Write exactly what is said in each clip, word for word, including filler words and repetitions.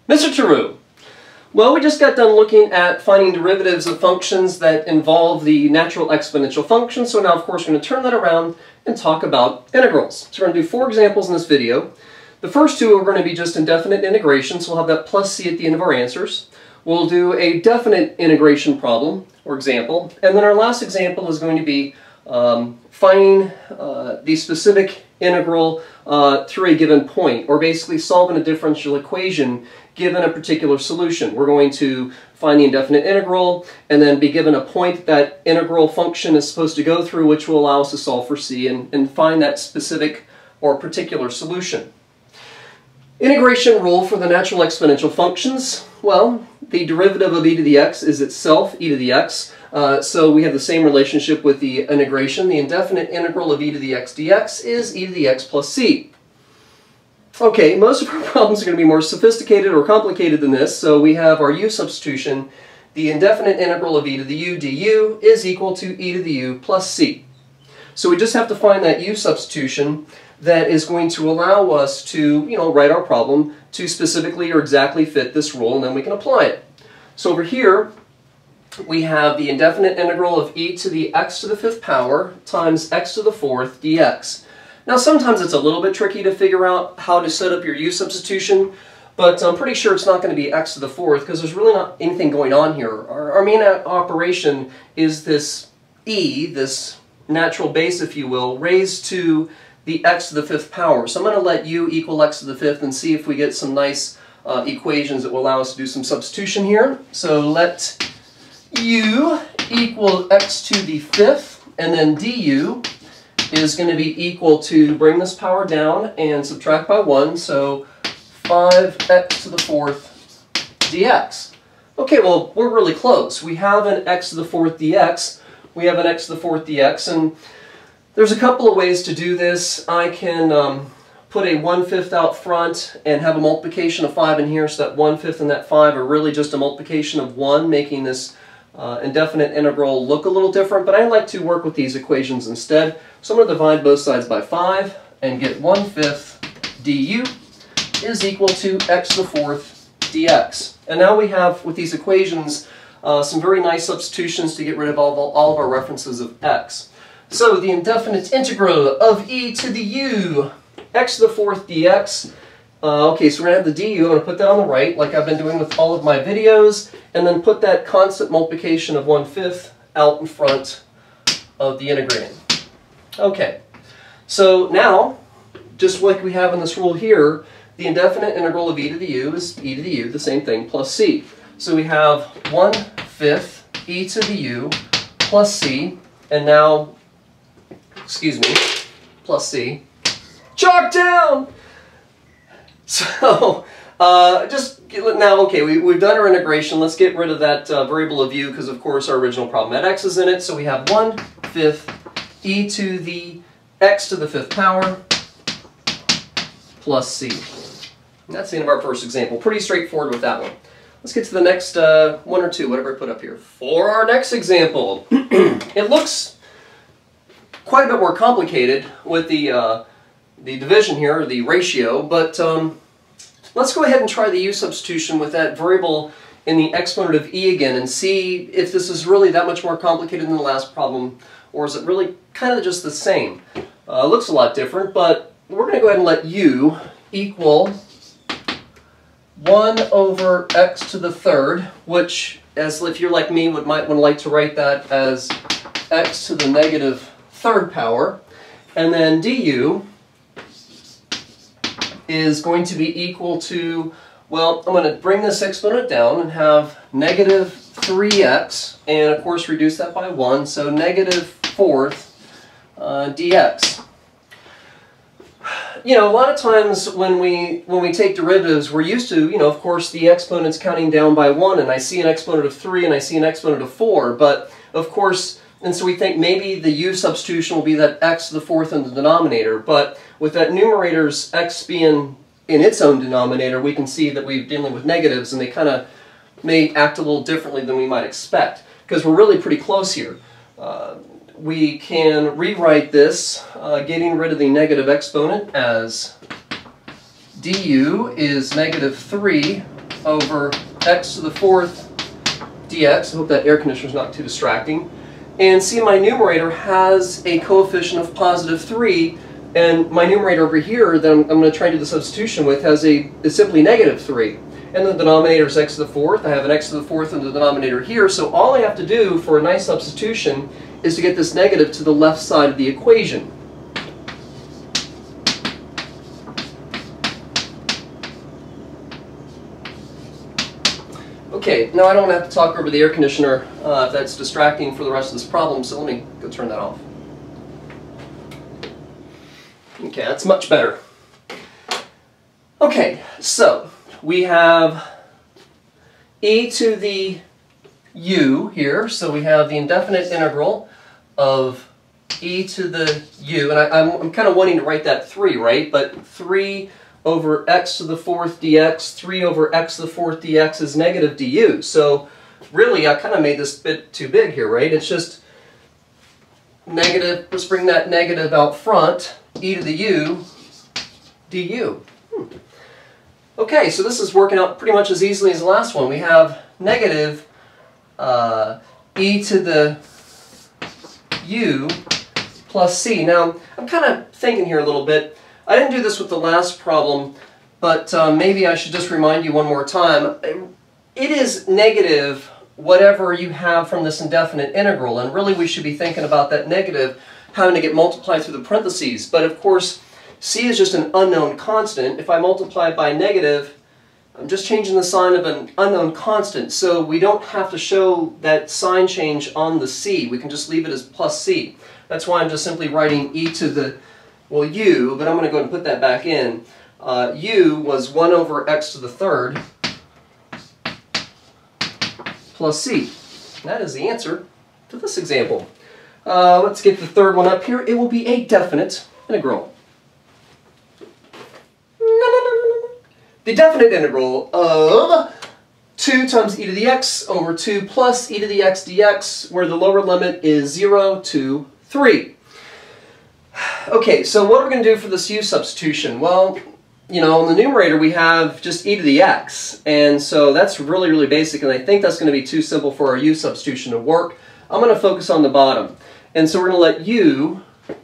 Mister Taru, well, we just got done looking at finding derivatives of functions that involve the natural exponential function, so now of course we're going to turn that around and talk about integrals. So we're going to do four examples in this video. The first two are going to be just indefinite integration, so we'll have that plus c at the end of our answers. We'll do a definite integration problem, or example, and then our last example is going to be um, finding uh, the specific integral uh, through a given point, or basically solving a differential equation given a particular solution. We're going to find the indefinite integral and then be given a point that integral function is supposed to go through, which will allow us to solve for c and, and find that specific or particular solution. Integration rule for the natural exponential functions. Well, the derivative of e to the x is itself e to the x. Uh, so we have the same relationship with the integration. The indefinite integral of e to the x dx is e to the x plus c. Okay, most of our problems are going to be more sophisticated or complicated than this, so we have our u substitution. The indefinite integral of e to the u du is equal to e to the u plus c. So we just have to find that u substitution that is going to allow us to, you know, write our problem to specifically or exactly fit this rule, and then we can apply it. So over here, we have the indefinite integral of e to the x to the fifth power times x to the fourth dx. Now sometimes it's a little bit tricky to figure out how to set up your u substitution, but I'm pretty sure it's not going to be x to the fourth because there's really not anything going on here. Our, our main operation is this e, this natural base if you will, raised to the x to the fifth power. So I'm going to let u equal x to the fifth and see if we get some nice uh, equations that will allow us to do some substitution here. So let u equal x to the fifth, and then du is going to be equal to, bring this power down and subtract by one, so five x to the fourth dx. Okay, well, we're really close. We have an x to the fourth dx, we have an x to the fourth dx, and there's a couple of ways to do this. I can um, put a one fifth out front and have a multiplication of five in here, so that one fifth and that five are really just a multiplication of one, making this uh, indefinite integral look a little different, but I like to work with these equations instead. So I'm going to divide both sides by five and get one fifth du is equal to x to the fourth dx. And now we have, with these equations, uh, some very nice substitutions to get rid of all of, all of our references of x. So the indefinite integral of e to the u, x to the fourth dx. Uh, okay, so we're going to have the du. I'm going to put that on the right, like I've been doing with all of my videos, and then put that constant multiplication of one fifth out in front of the integrating. Okay, so now, just like we have in this rule here, the indefinite integral of e to the u is e to the u, the same thing, plus c. So we have one fifth e to the u plus c, and now, excuse me, plus c, chalk down! So, uh, just now, okay, we, we've done our integration. Let's get rid of that uh, variable of u, because of course our original problem had x's in it. So we have one fifth e to the x to the fifth power plus c. And that's the end of our first example. Pretty straightforward with that one. Let's get to the next uh, one or two, whatever I put up here. For our next example, it looks quite a bit more complicated with the uh, the division here, or the ratio, but um, let's go ahead and try the u substitution with that variable in the exponent of e again and see if this is really that much more complicated than the last problem, or is it really kind of just the same. Uh, it looks a lot different, but we're going to go ahead and let u equal one over x to the third, which, as if you're like me, would might want to like to write that as x to the negative third power, and then du is going to be equal to, well, I'm going to bring this exponent down and have negative three x, and of course reduce that by one, so negative fourth uh, dx. You know, a lot of times when we when we take derivatives, we're used to, you know, of course the exponent's counting down by one, and I see an exponent of three and I see an exponent of four, but of course, and so we think maybe the u substitution will be that x to the fourth in the denominator, but with that numerator's x being in its own denominator, we can see that we're dealing with negatives, and they kind of may act a little differently than we might expect, because we're really pretty close here. Uh, we can rewrite this, uh, getting rid of the negative exponent, as du is negative three over x to the fourth dx. I hope that air conditioner is not too distracting. And see, my numerator has a coefficient of positive three, and my numerator over here that I'm, I'm going to try to do the substitution with has a is simply negative three. And the denominator is x to the fourth. I have an x to the fourth in the denominator here, so all I have to do for a nice substitution is to get this negative to the left side of the equation. Okay, now I don't have to talk over the air conditioner uh, if that's distracting for the rest of this problem, so let me go turn that off. Okay, that's much better. Okay, so we have e to the u here, so we have the indefinite integral of e to the u, and I, I'm, I'm kind of wanting to write that three, right? But three over x to the fourth dx, three over x to the fourth dx is negative du. So really, I kind of made this bit too big here, right? It's just negative, let's bring that negative out front, e to the u du. Hmm. Okay, so this is working out pretty much as easily as the last one. We have negative uh, e to the u plus c. Now, I'm kind of thinking here a little bit. I didn't do this with the last problem, but uh, maybe I should just remind you one more time. It is negative whatever you have from this indefinite integral, and really we should be thinking about that negative having to get multiplied through the parentheses. But of course, c is just an unknown constant. If I multiply it by negative, I'm just changing the sign of an unknown constant, so we don't have to show that sign change on the c. We can just leave it as plus c. That's why I'm just simply writing e to the, well, u, but I'm going to go ahead and put that back in. Uh, u was one over x to the third plus c. That is the answer to this example. Uh, let's get the third one up here. It will be a definite integral. The definite integral of two times e to the x over two plus e to the x dx, where the lower limit is zero to three. Okay, so what are we going to do for this u substitution? Well, you know, in the numerator we have just e to the x, and so that's really, really basic, and I think that's going to be too simple for our u substitution to work. I'm going to focus on the bottom, and so we're going to let u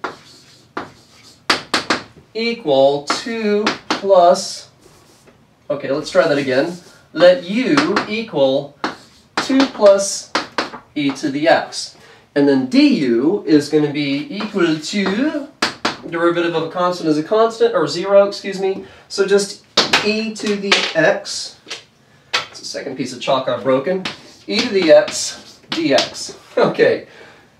equal two plus, okay, let's try that again. Let u equal two plus e to the x. And then du is going to be equal to, derivative of a constant is a constant, or zero, excuse me. So just e to the x, it's the second piece of chalk I've broken, e to the x dx. Okay.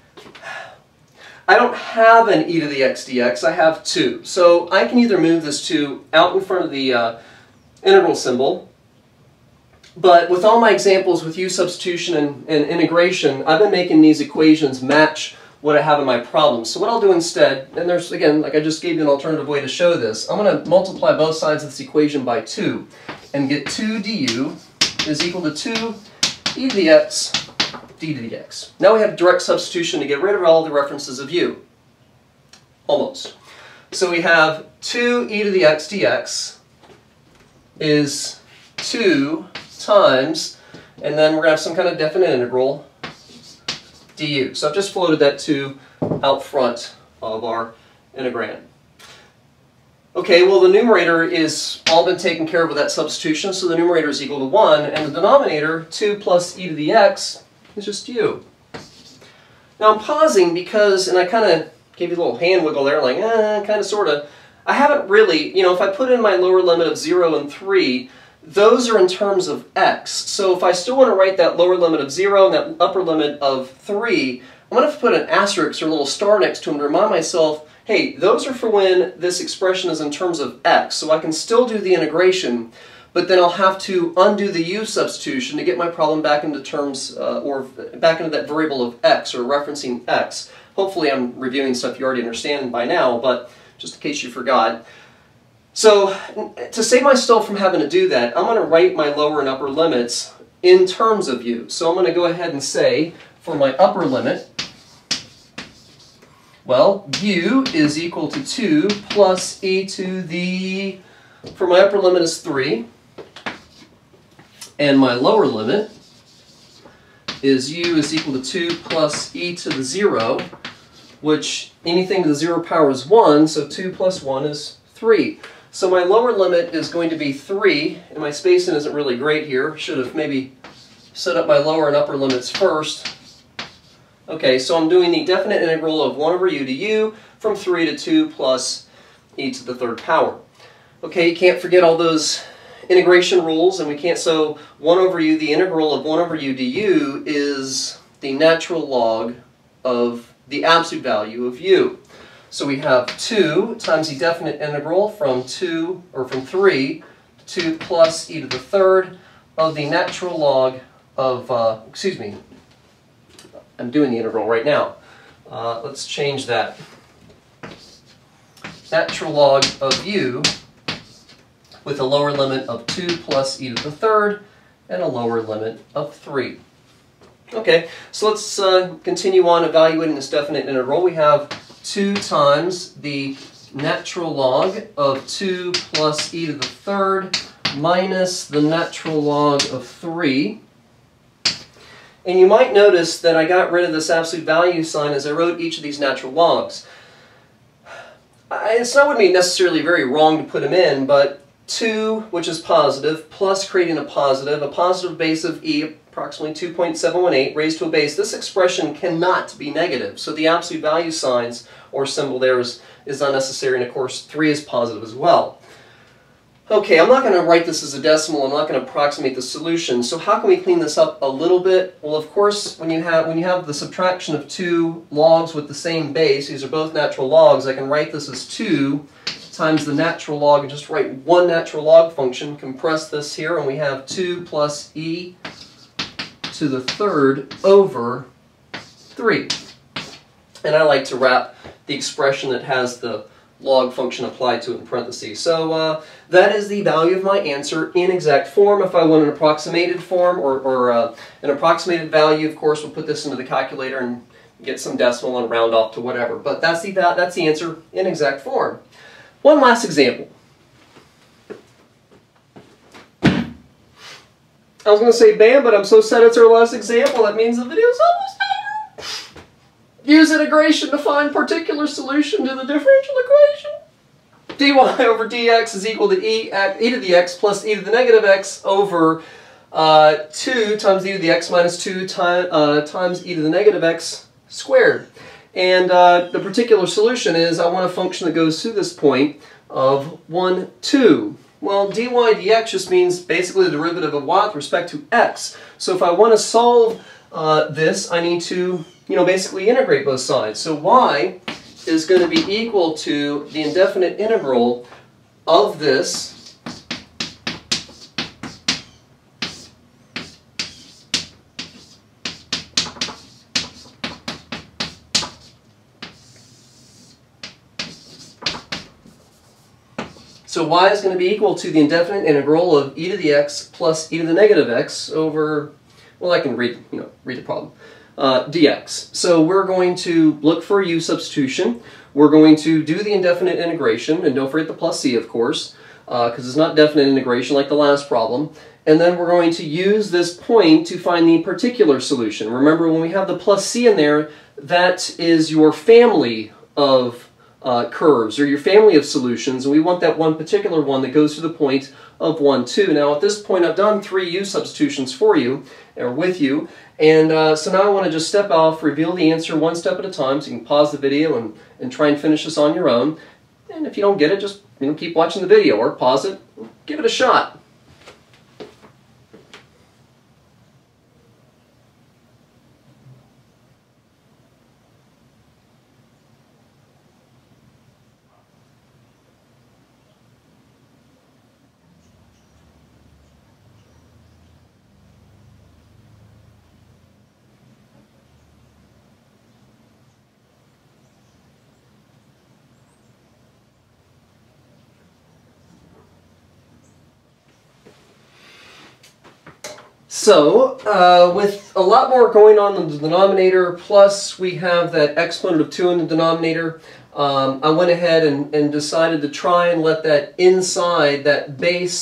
I don't have an e to the x dx, I have two. So I can either move this two out in front of the uh, integral symbol, but with all my examples with u substitution and, and integration, I've been making these equations match what I have in my problem. So what I'll do instead, and there's, again, like I just gave you an alternative way to show this, I'm going to multiply both sides of this equation by two and get two du is equal to two e to the x d to the x. Now we have direct substitution to get rid of all the references of u. Almost. So we have two e to the x dx is two times, and then we're going to have some kind of definite integral du. So I've just floated that two out front of our integrand. Okay, well the numerator is all been taken care of with that substitution, so the numerator is equal to one, and the denominator, two plus e to the x, is just u. Now I'm pausing because, and I kind of gave you a little hand wiggle there, like, eh, kind of, sort of. I haven't really, you know, if I put in my lower limit of zero and three, those are in terms of x. So if I still want to write that lower limit of zero and that upper limit of three, I'm going to have to put an asterisk or a little star next to them to remind myself, hey, those are for when this expression is in terms of x. So I can still do the integration, but then I'll have to undo the u substitution to get my problem back into terms, uh, or back into that variable of x, or referencing x. Hopefully I'm reviewing stuff you already understand by now, but just in case you forgot. So to save myself from having to do that, I'm going to write my lower and upper limits in terms of u. So I'm going to go ahead and say, for my upper limit, well, u is equal to two plus e to the, for my upper limit is three, And my lower limit is u is equal to two plus e to the zero, which anything to the zero power is one, so two plus one is three. So my lower limit is going to be three, and my spacing isn't really great here. Should have maybe set up my lower and upper limits first. Okay, so I'm doing the definite integral of one over u to u from three to two plus e to the third power. Okay, you can't forget all those integration rules, and we can't, so one over u, the integral of one over u du is the natural log of the absolute value of u. So we have two times the definite integral from two, or from three to two plus e to the third of the natural log of, uh, excuse me, I'm doing the integral right now. Uh, let's change that. Natural log of u with a lower limit of two plus e to the third and a lower limit of three. Okay, so let's uh, continue on evaluating this definite integral. We have two times the natural log of two plus e to the third minus the natural log of three. And you might notice that I got rid of this absolute value sign as I wrote each of these natural logs. I, it's not going to be necessarily very wrong to put them in, but two, which is positive, plus creating a positive, a positive base of e, approximately two point seven one eight, raised to a base. This expression cannot be negative, so the absolute value signs or symbol there is, is unnecessary, and of course three is positive as well. Okay, I'm not going to write this as a decimal, I'm not going to approximate the solution, so how can we clean this up a little bit? Well, of course, when you have, when you have the subtraction of two logs with the same base, these are both natural logs, I can write this as two times the natural log and just write one natural log function, compress this here, and we have two plus e to the third over three. And I like to wrap the expression that has the log function applied to it in parentheses. So uh, that is the value of my answer in exact form. If I want an approximated form or, or uh, an approximated value, of course, we'll put this into the calculator and get some decimal and round off to whatever. But that's the, that's the answer in exact form. One last example. I was going to say bam, but I'm so sad it's our last example, that means the video's almost over. Use integration to find particular solution to the differential equation. dy over dx is equal to e, e to the x plus e to the negative x over uh, two times e to the x minus two time, uh, times e to the negative x squared. And uh, the particular solution is I want a function that goes to this point of one, two. Well, dy dx just means basically the derivative of y with respect to x. So if I want to solve uh, this, I need to, you know, basically integrate both sides. So y is going to be equal to the indefinite integral of this So y is going to be equal to the indefinite integral of e to the x plus e to the negative x over, well, I can read, you know, read the problem, uh, dx. So we're going to look for a u substitution. We're going to do the indefinite integration, and don't forget the plus c, of course, because uh, it's not definite integration like the last problem. And then we're going to use this point to find the particular solution. Remember, when we have the plus c in there, that is your family of Uh, curves, or your family of solutions, and we want that one particular one that goes to the point of one, two. Now at this point I've done three u substitutions for you, or with you, and uh, so now I want to just step off, reveal the answer one step at a time, so you can pause the video and, and try and finish this on your own. And if you don't get it, just, you know, keep watching the video, or pause it, give it a shot. So, uh, with a lot more going on in the denominator, plus we have that exponent of two in the denominator, um, I went ahead and, and decided to try and let that inside, that base,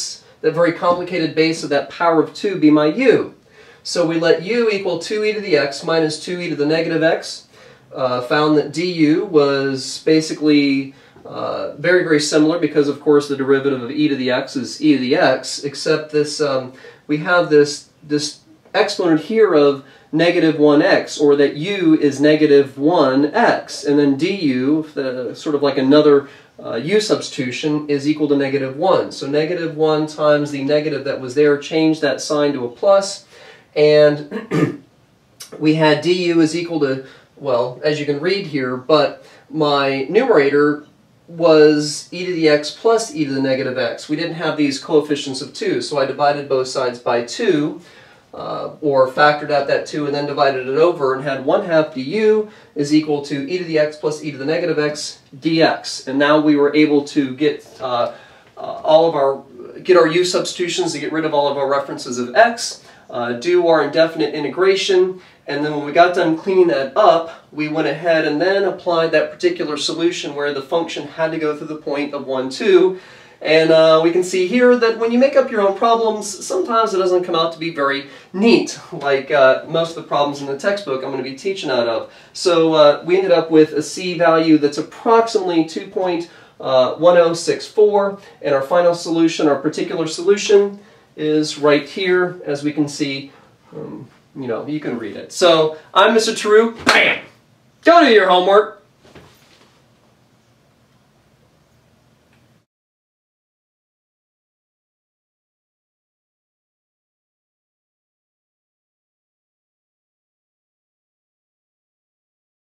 that very complicated base of that power of two be my u. So we let u equal two e to the x minus two e to the negative x. Uh, found that du was basically uh, very, very similar because, of course, the derivative of e to the x is e to the x, except this um, we have this, this exponent here of negative one x, or that u is negative one x, and then du, the, sort of like another uh, u substitution, is equal to negative one. So negative one times the negative that was there, change that sign to a plus, and we had du is equal to, well, as you can read here, but my numerator was e to the x plus e to the negative x. We didn't have these coefficients of two, so I divided both sides by two, uh, or factored out that two and then divided it over, and had one half du is equal to e to the x plus e to the negative x dx. And now we were able to get uh, uh, all of our get our u substitutions to get rid of all of our references of x, uh, do our indefinite integration, and then when we got done cleaning that up, we went ahead and then applied that particular solution where the function had to go through the point of one, two. And uh, we can see here that when you make up your own problems, sometimes it doesn't come out to be very neat, like uh, most of the problems in the textbook I'm going to be teaching out of. So uh, we ended up with a C value that's approximately two point one zero six four, and our final solution, our particular solution, is right here, as we can see. Um, you know, you can read it. So I'm Mister Taru. Bam! Go do your homework.